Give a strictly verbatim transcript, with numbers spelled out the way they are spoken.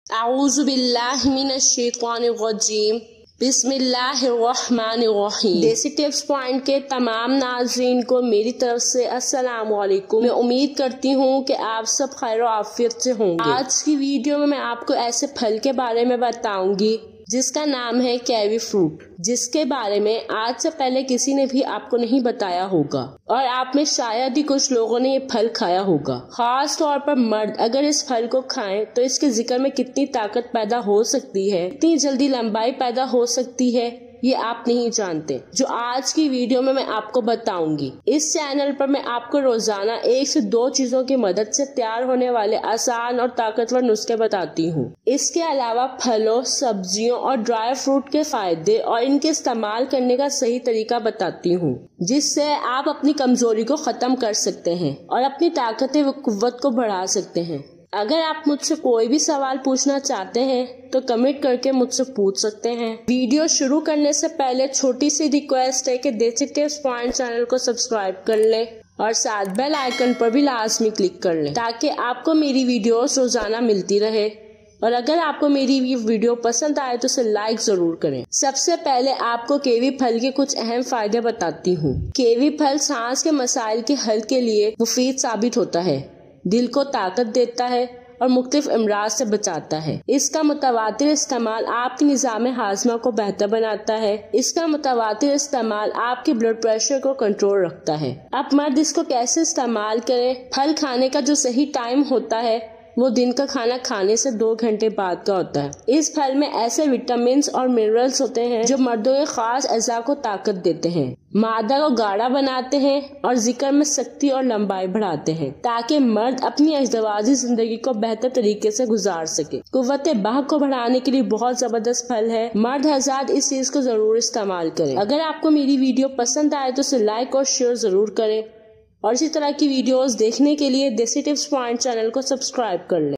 अऊज़ु बिल्लाहि मिनश्शैतानिर्रजीम बिस्मिल्लाहिर्रहमानिर्रहीम। देसी टिप्स पॉइंट के तमाम नाज़रीन को मेरी तरफ से अस्सलाम वालेकुम। मैं उम्मीद करती हूँ कि आप सब खैर आफियत से होंगे। आज की वीडियो में मैं आपको ऐसे फल के बारे में बताऊंगी जिसका नाम है कीवी फ्रूट, जिसके बारे में आज से पहले किसी ने भी आपको नहीं बताया होगा और आप में शायद ही कुछ लोगों ने ये फल खाया होगा। खास तौर पर मर्द अगर इस फल को खाएं तो इसके जिगर में कितनी ताकत पैदा हो सकती है, कितनी जल्दी लंबाई पैदा हो सकती है, ये आप नहीं जानते, जो आज की वीडियो में मैं आपको बताऊंगी। इस चैनल पर मैं आपको रोजाना एक से दो चीजों की मदद से तैयार होने वाले आसान और ताकतवर नुस्खे बताती हूँ। इसके अलावा फलों, सब्जियों और ड्राई फ्रूट के फायदे और इनके इस्तेमाल करने का सही तरीका बताती हूँ, जिससे आप अपनी कमजोरी को खत्म कर सकते हैं और अपनी ताकत व कुव्वत को बढ़ा सकते हैं। अगर आप मुझसे कोई भी सवाल पूछना चाहते हैं तो कमेंट करके मुझसे पूछ सकते हैं। वीडियो शुरू करने से पहले छोटी सी रिक्वेस्ट है कि देसी टिप्स पॉइंट चैनल को सब्सक्राइब कर लें और साथ बेल आइकन पर भी लाजमी क्लिक कर लें ताकि आपको मेरी वीडियोस रोजाना मिलती रहे। और अगर आपको मेरी ये वीडियो पसंद आए तो उसे लाइक जरूर करें। सबसे पहले आपको कीवी फल के कुछ अहम फायदे बताती हूँ। कीवी फल सांस के मसाइल के हल के लिए मुफीद साबित होता है, दिल को ताकत देता है और मुख्तलिफ अमराज से बचाता है। इसका मुतवातिर इस्तेमाल आपके निज़ाम हाजमा को बेहतर बनाता है। इसका मुतवातिर इस्तेमाल आपके ब्लड प्रेशर को कंट्रोल रखता है। अब मर्द इसको कैसे इस्तेमाल करें? फल खाने का जो सही टाइम होता है वो दिन का खाना खाने से दो घंटे बाद का होता है। इस फल में ऐसे विटामिन और मिनरल्स होते हैं जो मर्दों के खास अज़ा को ताकत देते हैं, मादा को गाढ़ा बनाते हैं और जिगर में सख्ती और लंबाई बढ़ाते हैं ताकि मर्द अपनी अज़दवाजी जिंदगी को बेहतर तरीके से गुजार सके। कुव्वत बाह को बढ़ाने के लिए बहुत जबरदस्त फल है। मर्द हज़रात इस चीज को जरूर इस्तेमाल करें। अगर आपको मेरी वीडियो पसंद आए तो उसे लाइक और शेयर जरूर करें और इसी तरह की वीडियोस देखने के लिए देसी टिप्स पॉइंट चैनल को सब्सक्राइब कर लें।